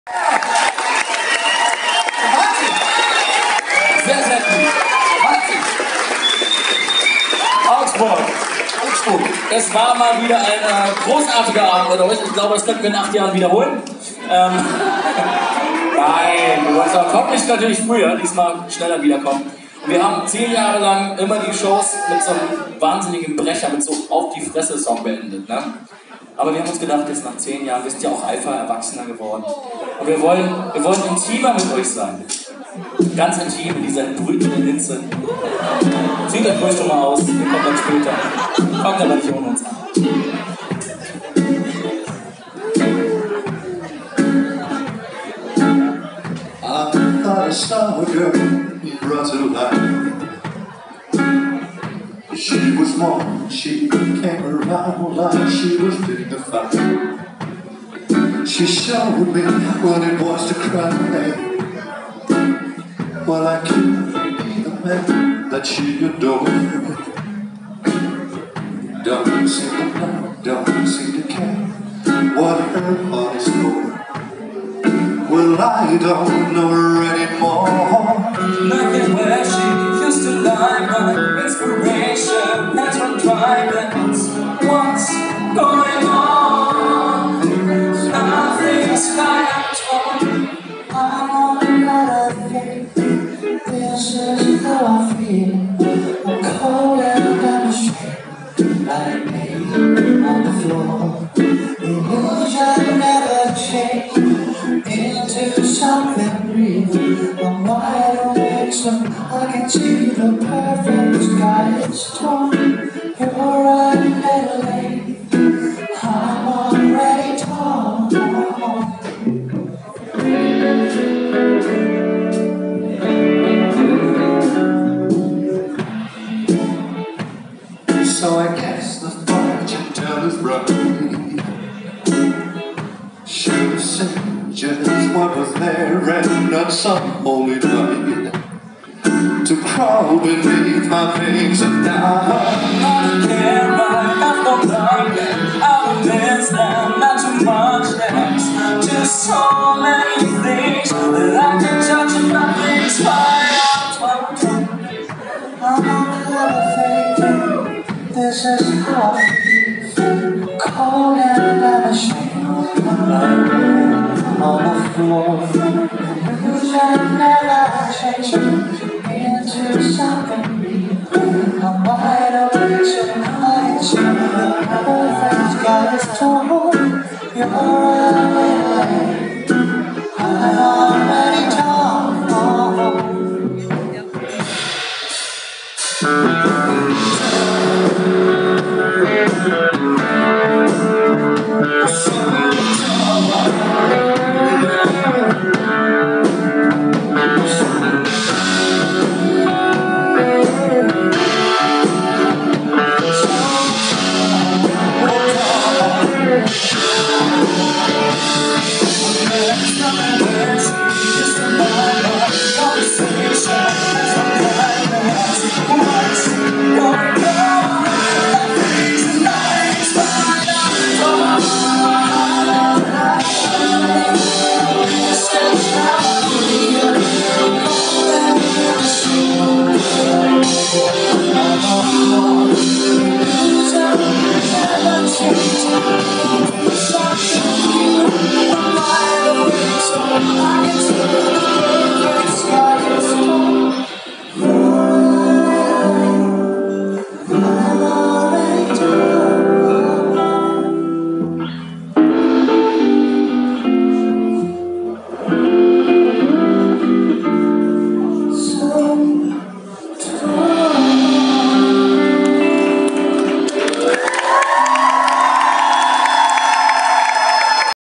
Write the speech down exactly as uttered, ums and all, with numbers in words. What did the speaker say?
Sehr, sehr gut. Augsburg. Augsburg. Es war mal wieder ein äh, großartiger Abend mit euch. Ich glaube, das könnten wir in acht Jahren wiederholen. Ähm, Nein, wir wollen es hoffentlich natürlich früher, diesmal schneller wiederkommen. Und wir haben zehn Jahre lang immer die Shows mit so einem wahnsinnigen Brecher, mit so auf die Fresse-Song beendet. Ne? Aber wir haben uns gedacht, jetzt nach zehn Jahren, wir sind ja auch reifer, erwachsener geworden. Und wir wollen, wir wollen intimer mit euch sein. Ganz intim in dieser brütenden Hitze. Zieht euch ruhig schon mal aus, wir kommen dann später. Kommt aber nicht ohne uns an. I saw a girl brought to life. She was warm, she came around like she was dignified. She showed me what it was to cry. Well, I could be the man that she adored. Don't seem to know, don't seem to care what her heart is for. Well, I don't know her anymore. Nothing where she used to lie, but inspiration has run dry. That's what's going on. Nothing's like torn. I'm on another thing. This is how I feel. I'm cold and I'm ashamed. Like me on the floor. The illusion never changed into something real. I'm wide awake so I can see the perfect sky is torn. You're running late. I'm already torn. So I guess the fortune teller's right. Should have said just what was there and not some holy night to crawl beneath my wings and die. I don't care, I have no love, I will miss them, not too much, there's just so many things that I can touch and nothing's fine. I'm on another thing. This is how I feel. Cold and I'm ashamed. I'm lying on the floor. Illusion never changed into something real. I'm wide awake so I can see the perfect sky is torn. You're already late. I'm already torn. Next time